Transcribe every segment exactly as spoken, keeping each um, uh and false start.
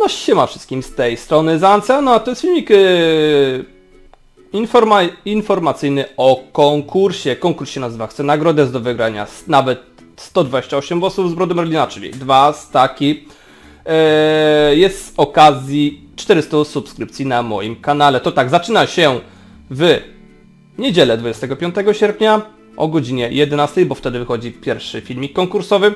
No siema wszystkim z tej strony Zanca, no a to jest filmik yy, informa informacyjny o konkursie. Konkurs się nazywa Chcę nagrodę, jest do wygrania nawet sto dwadzieścia osiem głosów z Brody Merlina, czyli dwa staki. Yy, jest z okazji czterystu subskrypcji na moim kanale. To tak, zaczyna się w niedzielę dwudziestego piątego sierpnia o godzinie jedenastej, bo wtedy wychodzi pierwszy filmik konkursowy.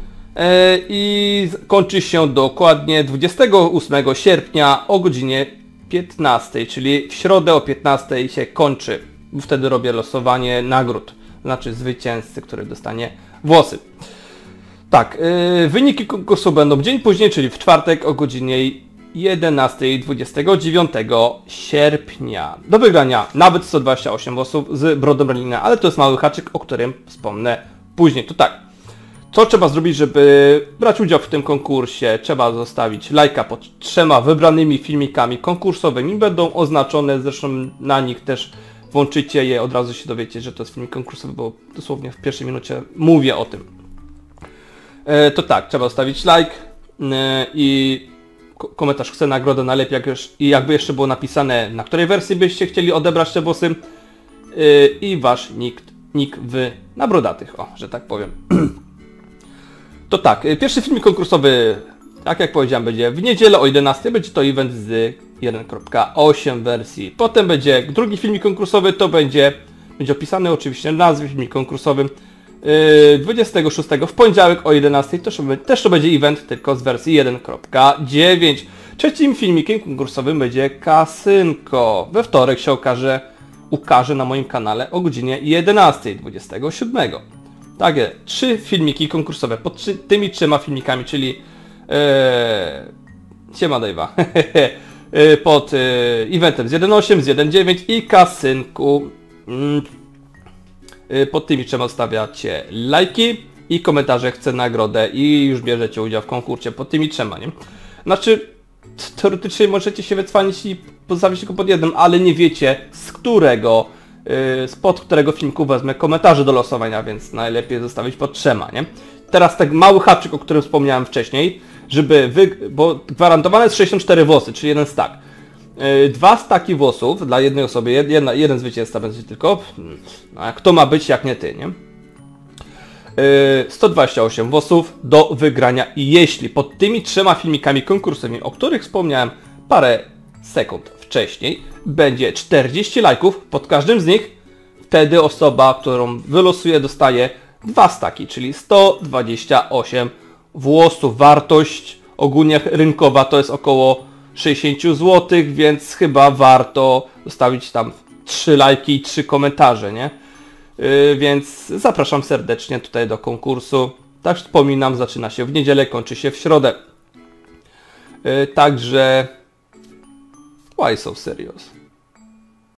I kończy się dokładnie dwudziestego ósmego sierpnia o godzinie piętnastej, czyli w środę o piętnastej się kończy. Wtedy robię losowanie nagród, znaczy zwycięzcy, który dostanie włosy. Tak, yy, wyniki konkursu będą dzień później, czyli w czwartek o godzinie jedenastej dwudziestego dziewiątego sierpnia. Do wygrania nawet sto dwadzieścia osiem włosów z Brody Merlina, ale to jest mały haczyk, o którym wspomnę później. To tak. Co trzeba zrobić, żeby brać udział w tym konkursie? Trzeba zostawić lajka pod trzema wybranymi filmikami konkursowymi. Będą oznaczone, zresztą na nich też włączycie je, od razu się dowiecie, że to jest filmik konkursowy, bo dosłownie w pierwszej minucie mówię o tym. E, to tak, trzeba zostawić like e, i komentarz Chcę nagrodę, najlepiej jak już, i jakby jeszcze było napisane, na której wersji byście chcieli odebrać te włosy e, i wasz nick, nick w na brodatych, o, że tak powiem. To tak, pierwszy filmik konkursowy, tak jak powiedziałem, będzie w niedzielę o jedenastej, będzie to event z jeden kropka osiem wersji. Potem będzie drugi filmik konkursowy, to będzie, będzie opisany oczywiście nazwy filmik konkursowy, yy, dwudziestego szóstego w poniedziałek o jedenastej, też, też to będzie event, tylko z wersji jeden kropka dziewięć. Trzecim filmikiem konkursowym będzie kasynko. We wtorek się okaże, ukaże na moim kanale o godzinie jedenastej dwudziestego siódmego. Tak, trzy filmiki konkursowe pod trzy, tymi trzema filmikami, czyli ee, siema Dave'a, pod e, eventem z jeden osiem, z jeden dziewięć i kasynku. Mm. Pod tymi trzema stawiacie lajki i komentarze Chcę nagrodę i już bierzecie udział w konkursie pod tymi trzema, nie? Znaczy, teoretycznie możecie się wycwanić i postawić tylko pod jednym, ale nie wiecie z którego spod którego filmiku wezmę komentarze do losowania, więc najlepiej zostawić pod trzema, nie? Teraz tak mały haczyk, o którym wspomniałem wcześniej, żeby wy... bo gwarantowane jest sześćdziesiąt cztery włosy, czyli jeden stack. Yy, dwa staki włosów dla jednej osoby, jedna, jeden zwycięzca będzie tylko. No, a kto ma być jak nie ty, nie? Yy, sto dwadzieścia osiem włosów do wygrania i jeśli pod tymi trzema filmikami konkursowymi, o których wspomniałem parę sekund wcześniej, będzie czterdzieści lajków pod każdym z nich, wtedy osoba, którą wylosuję, dostaje dwa staki, czyli sto dwadzieścia osiem włosów. Wartość ogólnie rynkowa to jest około sześćdziesiąt złotych, więc chyba warto zostawić tam trzy lajki i trzy komentarze, nie? Yy, więc zapraszam serdecznie tutaj do konkursu. Tak wspominam, zaczyna się w niedzielę, kończy się w środę. Yy, także... Why so serious?